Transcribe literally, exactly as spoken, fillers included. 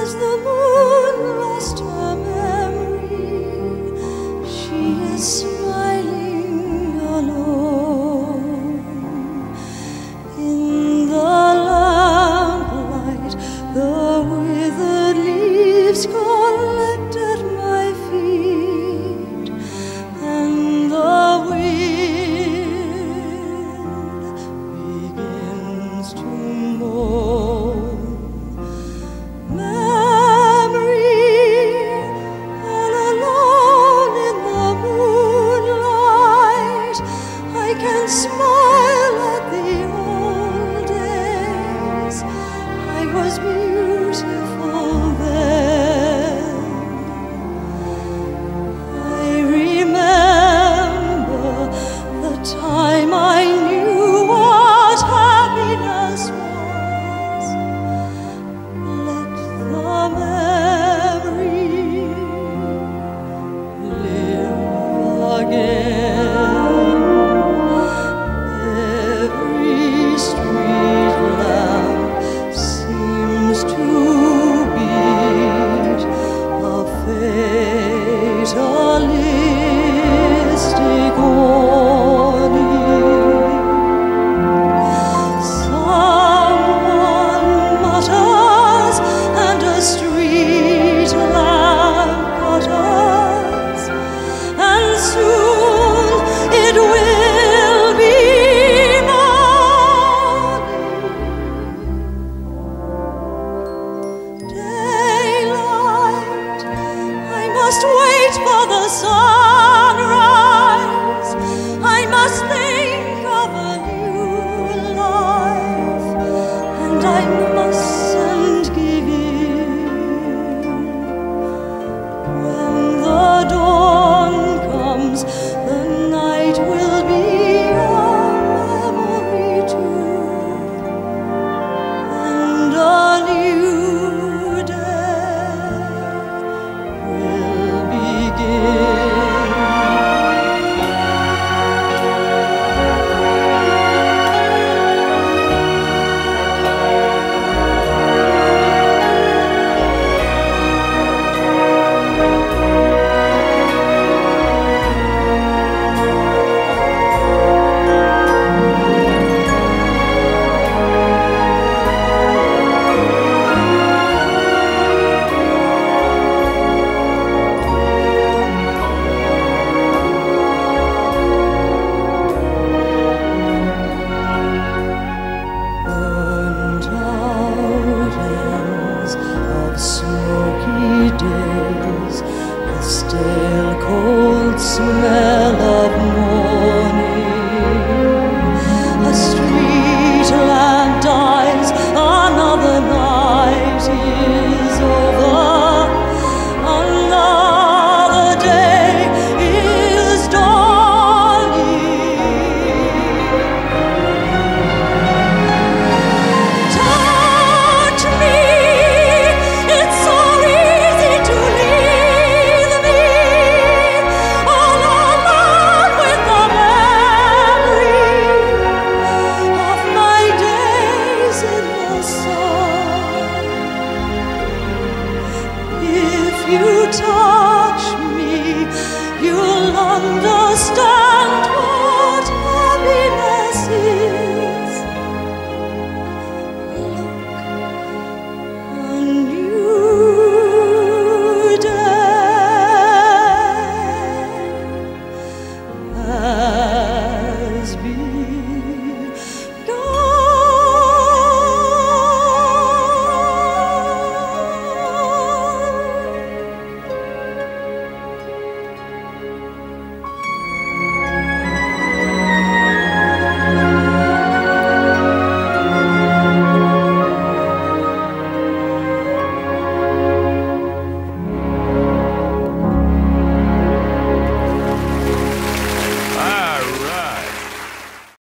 Has the moon lost her memory? She is smiling alone. In the lamplight, the withered leaves collect at my feet, and the wind begins to moan. Smile at the old days. I was beautiful then. I remember the time I knew what happiness was. Let the memory live again. Fatalistic warning. Someone mutters, and a street lamp gutters, and soon it will be morning. Daylight, I must wait for the sunrise. I must think of a new life, and I mustn't give in. When the dawn comes, the night will be a memory too, and a new day will begin. Smoky days, the stale cold smell of morning. A street lamp dies, another night is over, another day is dawning. Touch me. If you touch me, you'll understand why